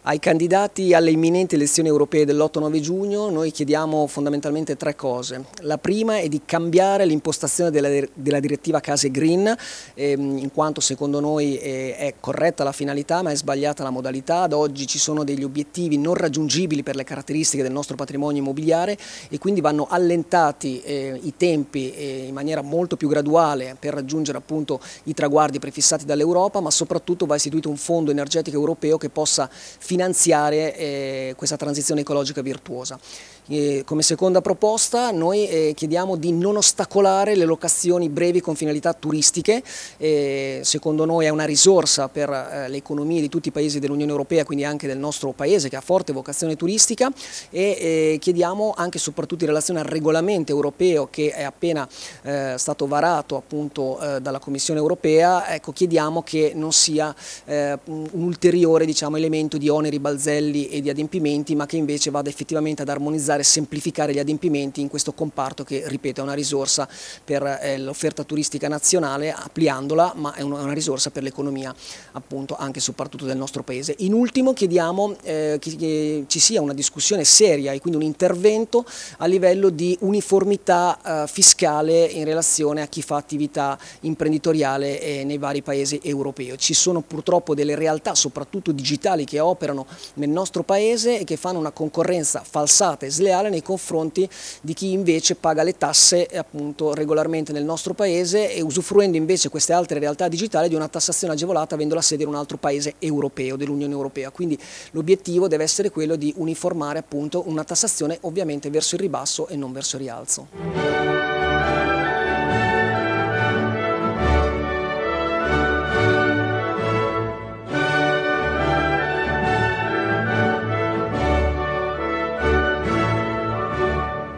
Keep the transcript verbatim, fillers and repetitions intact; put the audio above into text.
Ai candidati alle imminenti elezioni europee dell'otto nove giugno noi chiediamo fondamentalmente tre cose. La prima è di cambiare l'impostazione della, della direttiva Case Green, ehm, in quanto secondo noi eh, è corretta la finalità ma è sbagliata la modalità. Ad oggi ci sono degli obiettivi non raggiungibili per le caratteristiche del nostro patrimonio immobiliare e quindi vanno allentati eh, i tempi eh, in maniera molto più graduale per raggiungere appunto i traguardi prefissati dall'Europa, ma soprattutto va istituito un fondo energetico europeo che possa finanziare eh, questa transizione ecologica virtuosa. E come seconda proposta noi eh, chiediamo di non ostacolare le locazioni brevi con finalità turistiche, eh, secondo noi è una risorsa per eh, le economie di tutti i paesi dell'Unione Europea, quindi anche del nostro paese che ha forte vocazione turistica, e eh, chiediamo anche e soprattutto in relazione al regolamento europeo che è appena eh, stato varato appunto eh, dalla Commissione Europea, ecco, chiediamo che non sia eh, un ulteriore diciamo, elemento di oneri, balzelli e di adempimenti, ma che invece vada effettivamente ad armonizzare e semplificare gli adempimenti in questo comparto che, ripeto, è una risorsa per eh, l'offerta turistica nazionale, ampliandola, ma è una, una risorsa per l'economia appunto anche e soprattutto del nostro paese. In ultimo chiediamo eh, che, che ci sia una discussione seria e quindi un intervento a livello di uniformità eh, fiscale in relazione a chi fa attività imprenditoriale eh, nei vari paesi europei. Ci sono purtroppo delle realtà, soprattutto digitali, che operano nel nostro paese e che fanno una concorrenza falsata e sleale nei confronti di chi invece paga le tasse appunto regolarmente nel nostro paese e usufruendo invece queste altre realtà digitali di una tassazione agevolata avendo la sede in un altro paese europeo, dell'Unione Europea. Quindi l'obiettivo deve essere quello di uniformare appunto una tassazione ovviamente verso il ribasso e non verso il rialzo.